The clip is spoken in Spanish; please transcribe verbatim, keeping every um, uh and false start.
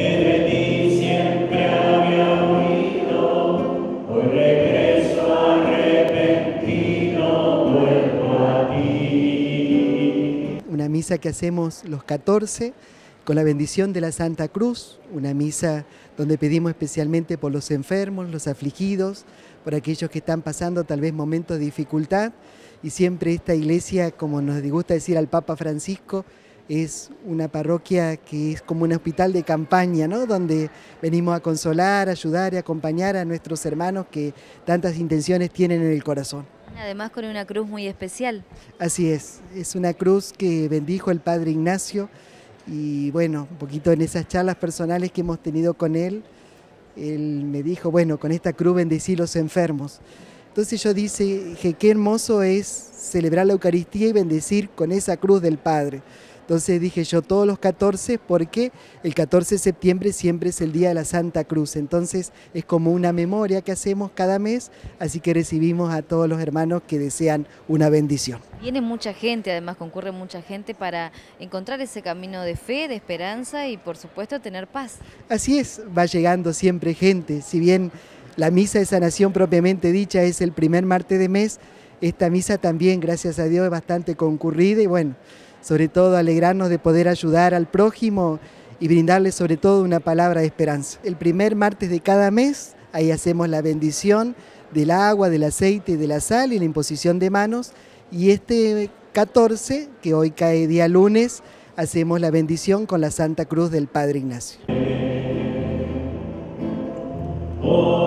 de ti siempre había huido, hoy regreso arrepentido, vuelvo a ti. Una misa que hacemos los catorce con la bendición de la Santa Cruz, una misa donde pedimos especialmente por los enfermos, los afligidos, por aquellos que están pasando tal vez momentos de dificultad, y siempre esta iglesia, como nos gusta decir al Papa Francisco, es una parroquia que es como un hospital de campaña, ¿no? Donde venimos a consolar, ayudar y acompañar a nuestros hermanos que tantas intenciones tienen en el corazón. Además con una cruz muy especial. Así es, es una cruz que bendijo el Padre Ignacio, y bueno, un poquito en esas charlas personales que hemos tenido con él, él me dijo, bueno, con esta cruz bendecí los enfermos. Entonces yo dije que qué hermoso es celebrar la Eucaristía y bendecir con esa cruz del Padre. Entonces dije yo todos los catorce, porque el catorce de septiembre siempre es el Día de la Santa Cruz. Entonces es como una memoria que hacemos cada mes, así que recibimos a todos los hermanos que desean una bendición. Viene mucha gente, además concurre mucha gente para encontrar ese camino de fe, de esperanza y por supuesto tener paz. Así es, va llegando siempre gente, si bien la misa de sanación propiamente dicha es el primer martes de mes, esta misa también, gracias a Dios, es bastante concurrida y bueno, sobre todo alegrarnos de poder ayudar al prójimo y brindarle sobre todo una palabra de esperanza. El primer martes de cada mes, ahí hacemos la bendición del agua, del aceite, de la sal y la imposición de manos, y este catorce, que hoy cae día lunes, hacemos la bendición con la Santa Cruz del Padre Ignacio. Oh.